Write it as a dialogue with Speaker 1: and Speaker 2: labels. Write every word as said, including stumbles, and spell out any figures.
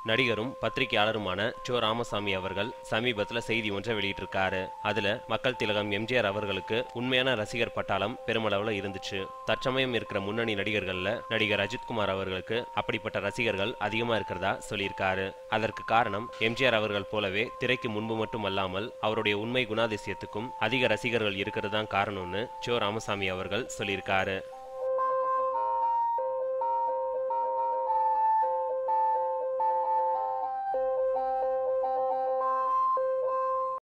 Speaker 1: நடிகரும் பத்திரிகையாளருமான சோ ராமசாமி அவர்கள் சமீபத்துல செய்தி ஒன்றை வெளியிட்டிருக்காரு. அதுல மக்கள் திலகம் எம்ஜிஆர் அவர்களுக்கு உண்மையான ரசிகர் பட்டாளம் பெருமளவுல இருந்துச்சு. தற்சமயம் இருக்கிற முன்னணி நடிகர்கள்ல நடிகர் அஜித்குமார் அவர்களுக்கு அப்படிப்பட்ட ரசிகர்கள் அதிகமா இருக்கிறதா சொல்லியிருக்காரு. அதற்கு காரணம் எம்ஜிஆர் அவர்கள் போலவே திரைக்கு முன்பு மட்டும் அல்லாமல் அவருடைய உண்மை குணாதிசயத்துக்கும் அதிக ரசிகர்கள் இருக்கிறது தான் காரணம்னு சோ ராமசாமி அவர்கள் சொல்லியிருக்காரு.